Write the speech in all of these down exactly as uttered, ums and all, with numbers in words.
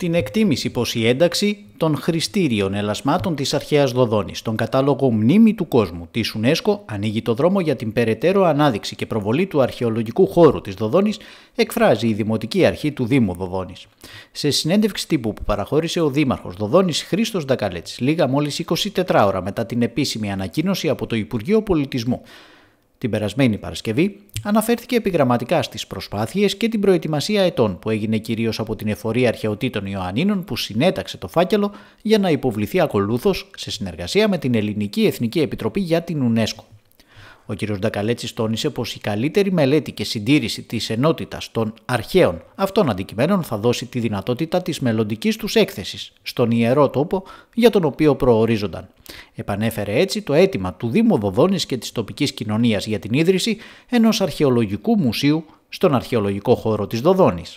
την εκτίμηση πως η ένταξη των χρηστήριων ελασμάτων της αρχαίας Δοδόνης στον κατάλογο Μνήμη του Κόσμου της UNESCO ανοίγει το δρόμο για την περαιτέρω ανάδειξη και προβολή του αρχαιολογικού χώρου της Δοδόνης, εκφράζει η Δημοτική Αρχή του Δήμου Δοδόνης. Σε συνέντευξη τύπου που παραχώρησε ο Δήμαρχος Δοδόνης Χρήστος Ντακαλέτης, λίγα μόλις είκοσι τέσσερις ώρα μετά την επίσημη ανακοίνωση από το Υπουργείο Πολιτισμού την περασμένη Παρασκευή, αναφέρθηκε επιγραμματικά στις προσπάθειες και την προετοιμασία ετών που έγινε κυρίως από την Εφορία Αρχαιοτήτων Ιωαννίνων που συνέταξε το φάκελο για να υποβληθεί ακολούθως σε συνεργασία με την Ελληνική Εθνική Επιτροπή για την UNESCO. Ο κ. Ντακαλέτης τόνισε πως η καλύτερη μελέτη και συντήρηση της ενότητας των αρχαίων αυτών αντικειμένων θα δώσει τη δυνατότητα της μελλοντικής τους έκθεσης στον ιερό τόπο για τον οποίο προορίζονταν. Επανέφερε έτσι το αίτημα του Δήμου Δοδόνης και της τοπικής κοινωνίας για την ίδρυση ενός αρχαιολογικού μουσείου στον αρχαιολογικό χώρο της Δοδόνης.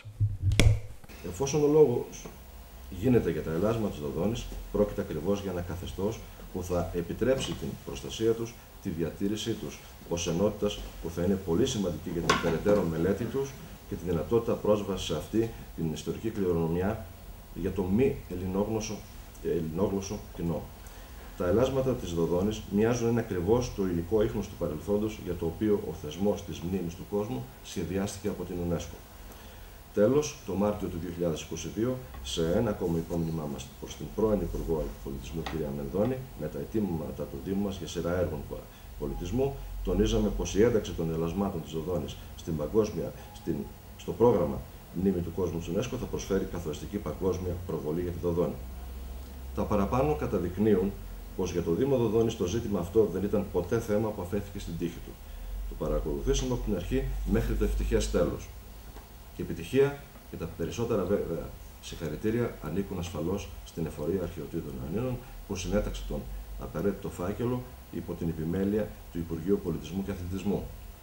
Εφόσον ο λόγος γίνεται για τα ελάσματα της Δοδόνης, πρόκειται ακριβώς για ένα καθεστώς που θα επιτρέψει την προστασία τους, τη διατήρησή τους ως ενότητας που θα είναι πολύ σημαντική για την περαιτέρω μελέτη τους και τη δυνατότητα πρόσβασης σε αυτή την ιστορική κληρονομιά για το μη ελληνόγλωσσο, ελληνόγλωσσο κοινό. Τα ελάσματα της Δοδόνης μοιάζουν είναι ακριβώς το υλικό ίχνος του παρελθόντος για το οποίο ο θεσμός της Μνήμης του Κόσμου σχεδιάστηκε από την UNESCO. Τέλος, το Μάρτιο του δύο χιλιάδες είκοσι δύο, σε ένα ακόμα υπόμνημά μας προς την πρώην Υπουργό Πολιτισμού κ. Μενδώνη, με τα αιτήματα του Δήμου μας για σειρά έργων πολιτισμού, τονίζαμε πως η ένταξη των ελασμάτων της Δοδόνης στην παγκόσμια, στην, στο πρόγραμμα Μνήμη του Κόσμου της UNESCO θα προσφέρει καθοριστική παγκόσμια προβολή για τη Δοδόνη. Τα παραπάνω καταδεικνύουν πως για το Δήμο Δοδόνης το ζήτημα αυτό δεν ήταν ποτέ θέμα που αφέθηκε στην τύχη του. Το παρακολουθήσαμε από την αρχή μέχρι το ευτυχές τέλος. Η επιτυχία και τα περισσότερα βέβαια συγχαρητήρια ανήκουν ασφαλώς στην Εφορία Αρχαιοτήτων Ιωαννίνων που συνέταξε τον απαραίτητο φάκελο υπό την επιμέλεια του Υπουργείου Πολιτισμού και Αθλητισμού.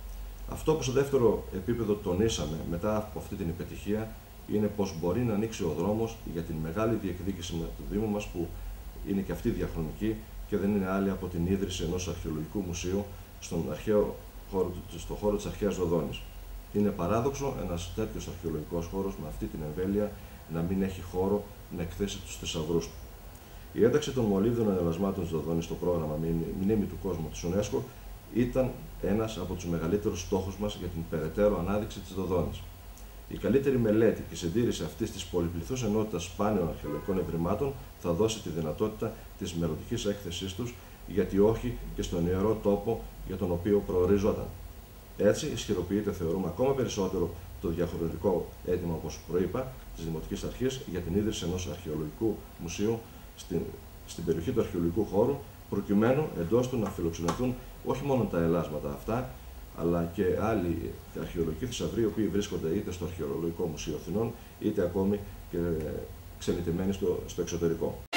Αυτό που σε δεύτερο επίπεδο τονίσαμε μετά από αυτή την επιτυχία είναι πως μπορεί να ανοίξει ο δρόμος για την μεγάλη διεκδίκηση του Δήμου μας που είναι και αυτή διαχρονική και δεν είναι άλλη από την ίδρυση ενός αρχαιολογικού μουσείου στον, αρχαίο χώρο, στο χώρο της αρχαίας Δοδόνης. Είναι παράδοξο ένας τέτοιος αρχαιολογικός χώρος με αυτή την εμβέλεια να μην έχει χώρο να εκθέσει τους θησαυρούς του. Η ένταξη των μολύβδων ελασμάτων της Δοδόνης στο πρόγραμμα Μνήμη του Κόσμου της UNESCO ήταν ένας από τους μεγαλύτερους στόχους μας για την περαιτέρω ανάδειξη της Δοδόνης. Η καλύτερη μελέτη και συντήρηση αυτής της πολυπληθούς ενότητας σπάνιων αρχαιολογικών ευρημάτων θα δώσει τη δυνατότητα της μελλοντικής έκθεσής τους, γιατί όχι και στον ιερό τόπο για τον οποίο προοριζόταν. Έτσι, ισχυροποιείται, θεωρούμε, ακόμα περισσότερο το διαχρονικό αίτημα, όπως προείπα, της Δημοτικής Αρχής για την ίδρυση ενός αρχαιολογικού μουσείου στην, στην περιοχή του αρχαιολογικού χώρου, προκειμένου εντός του να φιλοξενηθούν όχι μόνο τα ελάσματα αυτά, αλλά και άλλοι αρχαιολογικοί θησαυροί, οι οποίοι βρίσκονται είτε στο Αρχαιολογικό Μουσείο Αθηνών, είτε ακόμη και ξενιτεμένοι στο, στο εξωτερικό.